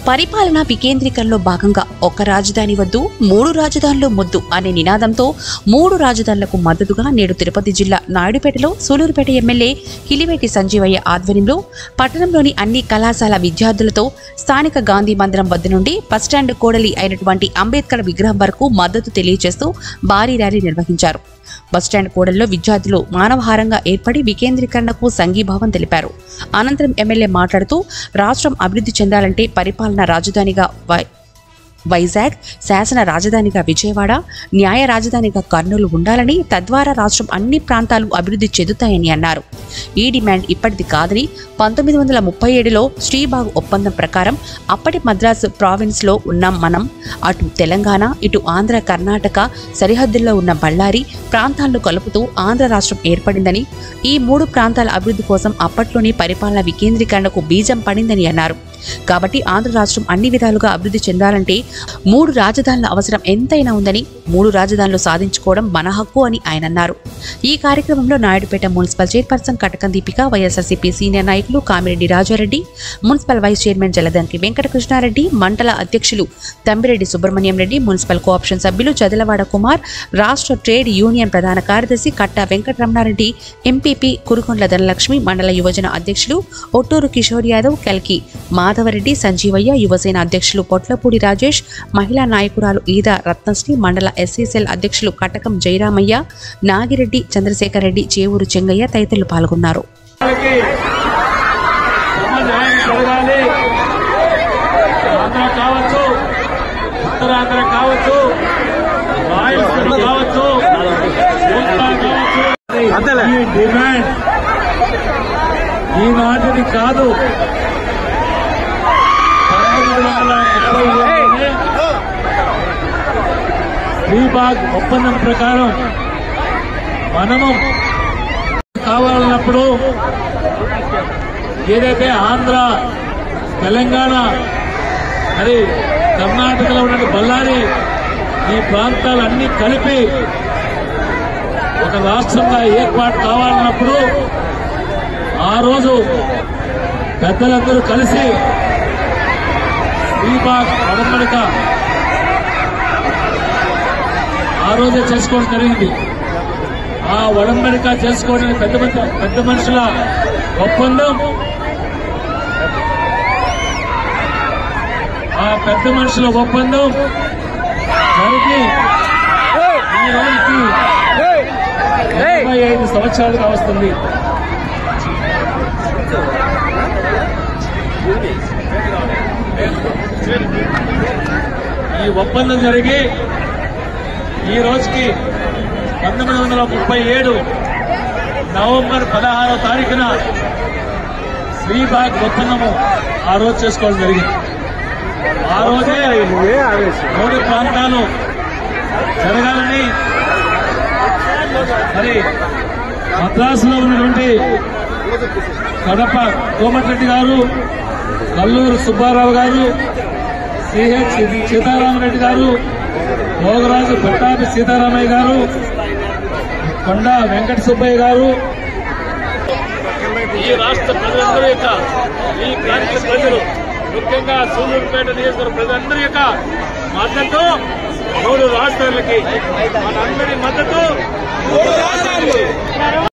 పరిపాలనా వికేంద్రీకరణలో భాగంగా ఒక రాజధాని వద్దు 3 రాజధానులు ముద్దు అనే నినాదంతో 3 రాజధానులకు మద్దతుగా నేడు తిరుపతి జిల్లా నాయుడుపేటలో సూలూరుపేట ఎమ్మెల్యే కిలివేటి సంజీవయ్య ఆధ్వర్యంలో పట్టణంలోని అన్ని కళాశాల విద్యార్థులతో స్థానిక గాంధీ మందిరం వద్ద నుండి బస్టాండ్ కోడలి అయినటువంటి అంబేద్కర్ విగ్రహం వరకు మద్దతు తెలియజేస్తూ భారీ ర్యాలీ నిర్వహించారు. బస్టాండ్ కూడల్లో విద్యార్థులు మానవహారంగా ఏర్పడి వికేంద్రీకరణకు సంఘీభావం తెలిపారు. అనంతరం ఎమ్మెల్యే మాట్లాడుతూ రాష్ట్రం అభివృద్ధి చెందాలంటే పరిపాలనా రాజధానిగా వైజాగ్, శాసన రాజధానిగా విజయవాడ, న్యాయ రాజధానిగా కర్నూలు ఉండాలని, తద్వారా రాష్ట్రం అన్ని ప్రాంతాలు అభివృద్ధి చెందుతాయని అన్నారు. ఈ డిమాండ్ ఇప్పటిది కాదని 1937లో శ్రీబాగ్ ఒప్పందం ప్రకారం అప్పటి మద్రాసు ప్రావిన్స్లో ఉన్నాం మనం. అటు తెలంగాణ, ఇటు ఆంధ్ర, కర్ణాటక సరిహద్దుల్లో ఉన్న బళ్ళారి ప్రాంతాలను కలుపుతూ ఆంధ్ర రాష్ట్రం ఏర్పడిందని, ఈ 3 ప్రాంతాల అభివృద్ధి కోసం అప్పట్లోనే పరిపాలన వికేంద్రీకరణకు బీజం పడిందని అన్నారు. కాబట్టి ఆంధ్ర రాష్ట్రం అన్ని విధాలుగా అభివృద్ధి చెందాలంటే 3 రాజధానుల అవసరం ఎంతైనా ఉందని, 3 రాజధానులు సాధించుకోవడం మన హక్కు అని ఆయన అన్నారు. ఈ కార్యక్రమంలో Naidupeta municipal chairperson Katakam Deepika, YSRCP senior నాయకులు Kamireddy Rajareddy, municipal vice chairman Jaladanki Venkatakrishnareddy, మండల అధ్యక్షులు తంబిరెడ్డి సుబ్రహ్మణ్యం రెడ్డి, మున్సిపల్ కోఆప్షన్ సభ్యులు చదలవాడ కుమార్, రాష్ట్ర ట్రేడ్ యూనియన్ ప్రధాన కార్యదర్శి కట్ట వెంకటరమణారెడ్డి, ఎంపీపీ కురుకొండ్ల ధనలక్ష్మి, మండల యువజన అధ్యక్షులు ఒట్టూరు కిషోర్ యాదవ్, కల్కి మాధవరెడ్డి, సంజీవయ్య, యువసేన అధ్యక్షులు పొట్లపూడి రాజేష్, మహిళా నాయకురాలు ఈద రత్నశ్రీ, మండల ఎస్సీసెల్ అధ్యక్షులు కటకం జయరామయ్య, నాగిరెడ్డి, చంద్రశేఖర్ రెడ్డి, చేవూరు చెంగయ్య తదితరులు పాల్గొన్నారు. ఈనాటిది కాదు, 1937 శ్రీబాగ్ ఒప్పందం ప్రకారం మనము కావాలన్నప్పుడు ఏదైతే ఆంధ్ర, తెలంగాణ, మరి కర్ణాటకలో ఉన్న బళ్ళారి ఈ ప్రాంతాలన్నీ కలిపి ఒక రాష్ట్రంగా ఏర్పాటు కావాలన్నప్పుడు ఆ రోజు పెద్దలందరూ కలిసి శ్రీబాగ్ ఒడంబడిక ఆ రోజే చేసుకోవడం జరిగింది. ఆ ఒడంబడిక చేసుకోవడానికి పెద్ద మనుషుల ఒప్పందం, ఆ పెద్ద మనుషుల ఒప్పందం జరిగి ఈ రోజుకి 25 సంవత్సరాలుగా వస్తుంది. ఈ ఒప్పందం జరిగి ఈ రోజుకి 1937 నవంబర్ 16వ తారీఖున శ్రీబాగ్ ఒప్పందము ఆ రోజు చేసుకోవడం జరిగింది. ఆ రోజే 3 ప్రాంతాలు జరగాలని మరి మద్రాసులో ఉన్నటువంటి కడప కోమటిరెడ్డి గారు, కల్లూరు సుబ్బారావు గారు, సిహెచ్ సీతారామరెడ్డి గారు, భోగరాజు పట్టాభి సీతారామయ్య గారు, కొండ వెంకట సుబ్బయ్య గారు, ఈ రాష్ట్ర ప్రజలందరి యొక్క, ఈ ప్రాంత ప్రజలు, ముఖ్యంగా సూలూరుపేట నియోజకవర్గ ప్రజలందరి యొక్క మద్దతు 3 రాష్ట్రాలకి, మనందరి మద్దతు 3 రాష్ట్రాలకి.